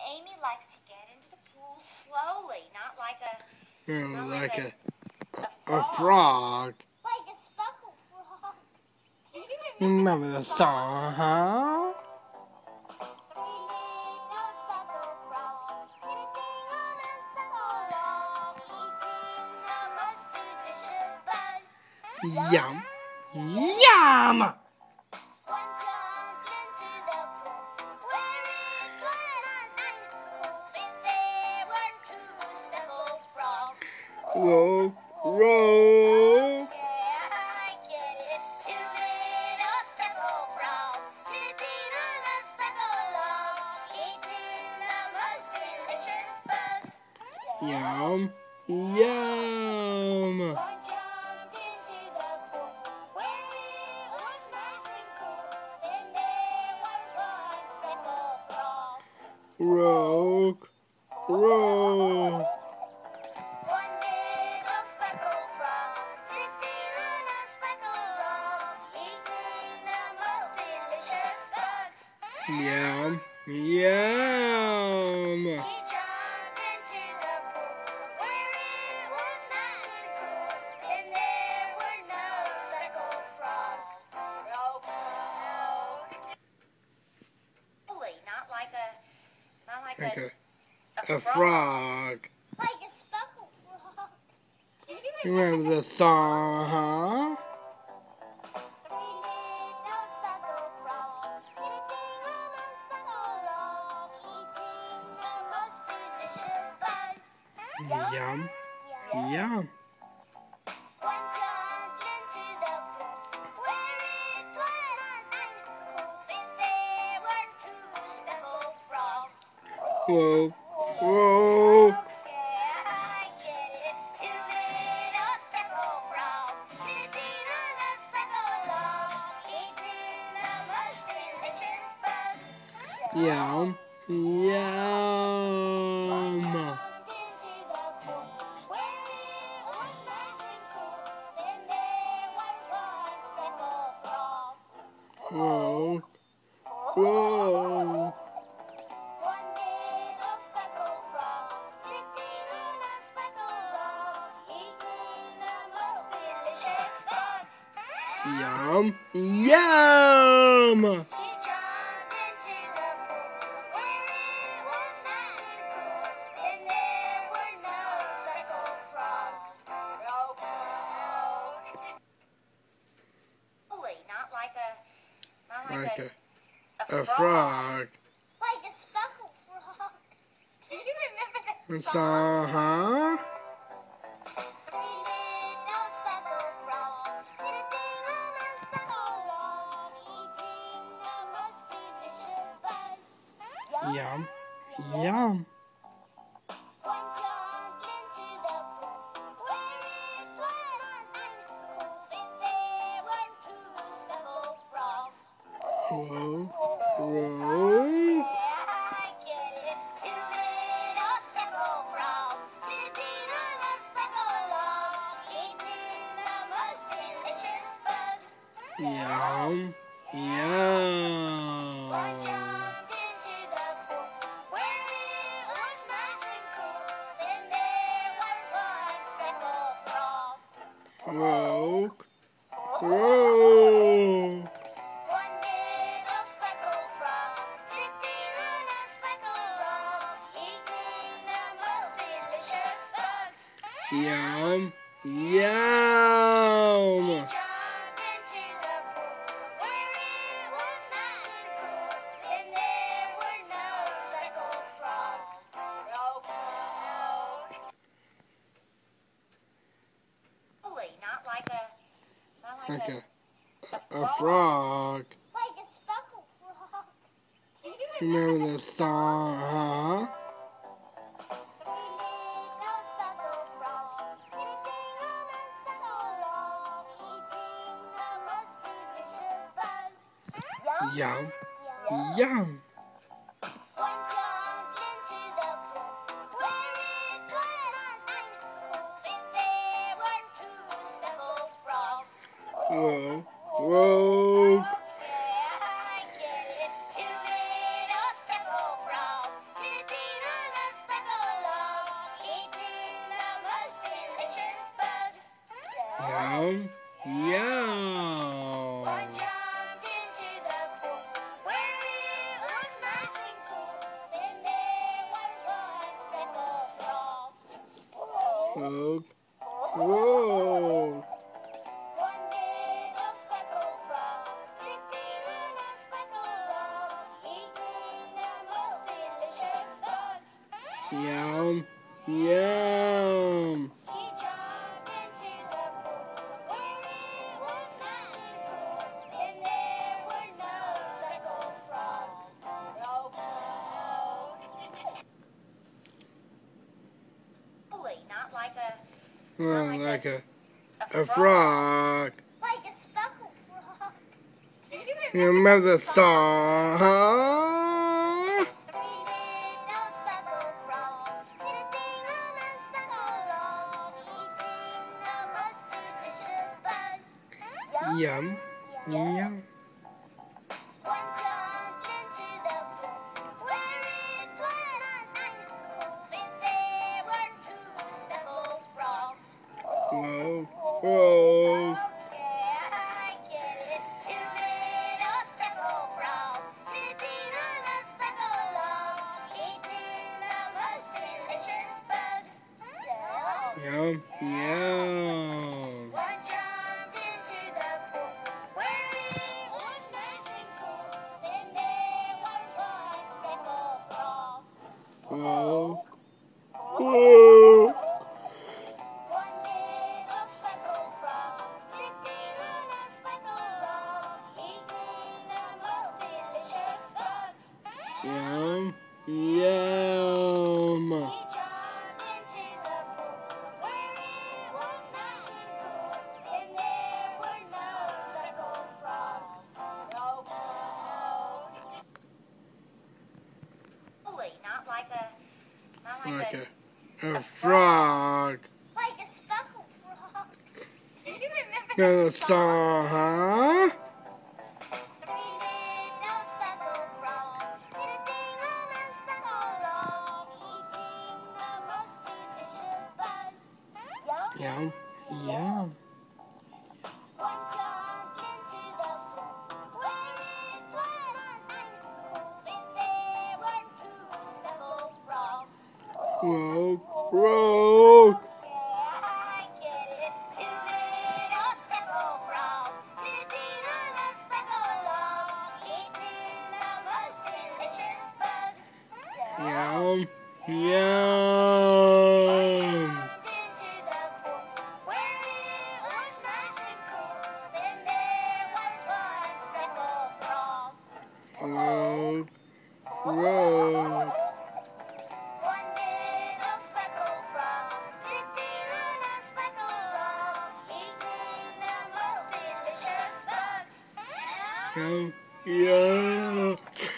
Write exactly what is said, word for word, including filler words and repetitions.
Amy likes to get into the pool slowly, not like a Mm, not like, like a, a, a, a frog. Like a speckled frog. Do you You remember, remember the song, huh? Three little speckled frogs sitting on a speckled log, eating the most delicious bugs. Yum. Yum! One jumped into the pool where it was nice and cool, and there were two speckled frogs. Roll, roll. Yeah, I get it. Two little speckled frogs sitting on a speckled log, eating the most delicious bugs. Yum. Yum. One jumped into the pool where it was nice and cool, and there was one speckled frog. Roll, roll. One little speckled frog sitting on a speckled log, eating the most delicious bugs. Yum. Yum. He jumped into the pool where it was nice and cool, and there were no speckled frogs. Rogue, rogue. Not like a, not like, Like a, a, a frog. Like a speckled frog. Do you You remember the song, huh? Three little speckled frogs sitting on a speckled log, eating the most delicious bugs. Yum. Yum. Yum. One jumped into the pool where it was nice and cool, and there were two speckled frogs. Whoa, whoa. Yeah, I get it. Two little speckled frogs sitting on a speckled log, eating the most delicious bugs. Yum. Yum. Jumped into the pool where it was nice and cool, and there was one speckled frog. Whoa, whoa. One little speckled frog sitting on a speckled log, eating the most delicious bugs. Yum. Yum. He jumped into the pool where it was nice and cool, and there were no speckled frogs. Rogue, rogue. Not like a, not like, Like a, a, a frog. Like a speckled frog. Do you remember that The song? song, huh? Three little speckled frogs sitting on a speckled log, eating the most delicious bugs. Yum. Yum. One jumped into the pool where it was nice and cool, and there were two speckled frogs. Whoa, whoa. Yeah, I get it. Two little speckled frogs sitting on a speckled log, eating the most delicious bugs. Yum. Yum. One jumped into the pool where it was nice and cool, and there was one speckled frog. Whoa, whoa. One little speckled frog sitting on a speckled log, eating the most delicious bugs. Yum. He Yum. jumped into the pool where it was nice and cool, and there were no speckled frogs. Rogue, rogue. Not like a, not like, Like a, a, a frog. like a speckled frog. Do you You remember the song, huh? Three little speckled frogs sitting on a speckled log, eating the most delicious bugs. Yum. Yum. Yum. One jumped into the pool where it was nice and cool, and there were two speckled frogs. Whoa, whoa. Yeah, I get it. Two little speckled frogs sitting Frog. Frog. One little speckled frog sitting on a speckled log, eating the most delicious bugs. Yum. Yum. He jumped into the pool where it was nice and cool, and there were no speckled frogs. Frog, frog. Not like a, Oh, like like a, a, a frog. like a speckled frog. Do you You remember the song, huh? Three little speckled frogs sitting on a speckled log, eating the most delicious bugs. Yum. Yum. One jumped into the pool where it was nice and cool, and there were two speckled frogs. Frog. Frog. Okay, I get it. Two little speckled frogs sitting on a speckled log, eating the most delicious bugs. Yum. Yum. One jumped into the pool where it was nice and cool, and there was one speckled frog. Frog. Frog. One little speckled frog sitting on a speckled log, eating the most delicious bugs. Yum. Yum. He jumped into the pool where it was nice and cool, and there were no speckled frogs. Frog, frog. Not like a, not like, Like a, a, a frog. like a speckled frog. Do you remember Remember the the song, huh? Three little speckled frogs sitting on a speckled log, eating the most delicious bugs. Yum. Yum. Yum. One jumped into the pool where it was nice and cool, and there were two speckled frogs. Frog. Frog. Yeah, I get it. Two little speckled frogs sitting on a speckled log, eating the most delicious bugs. Yum. One Yum. jumped into the pool where it was nice and cool, and there was one speckled frog. Frog. Frog. One little speckled frog sitting on a speckled log, eating the most delicious bugs. Yum. Yum.